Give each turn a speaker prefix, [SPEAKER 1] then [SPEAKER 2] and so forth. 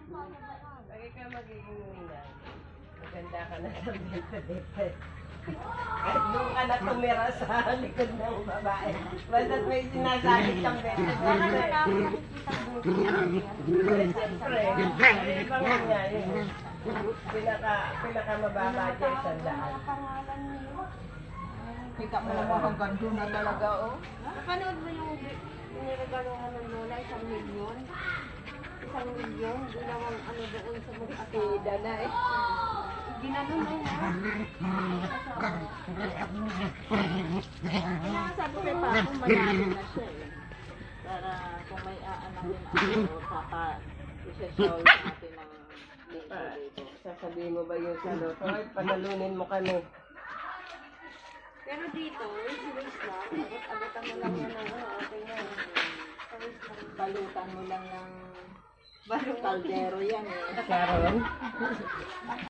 [SPEAKER 1] Pag ikaw magiging winner, maganda ka na sa dito. Kahit doon ka na tumira sa likod ng babae. Basta't may sinasakit kang beses.
[SPEAKER 2] Baka na lang nakikita buti.
[SPEAKER 1] Siyempre, ibang nga yun. Pinakamababa dyan sa daan.
[SPEAKER 2] Pangalan niyo.
[SPEAKER 3] Kita mo naman hanggang doon na talaga, oh.
[SPEAKER 2] Napanood mo yung niregalohan ng Lola, 1 milyon? 1 milyon? Ginawang ano doon sa mag-akida na eh. Ginanon mo na.
[SPEAKER 3] Sabi kay Papa, malaki na siya eh. Para kung may aanakin ako, isa-show natin ng linggo dito.
[SPEAKER 1] Sasabihin mo ba yung sa loto? Ay, panalunin mo kami.
[SPEAKER 2] Pero dito, race lang. Agot-agotan mo lang yan. Okay na.
[SPEAKER 3] Balutan mo lang ng kaldero yan eh.
[SPEAKER 1] Sharon?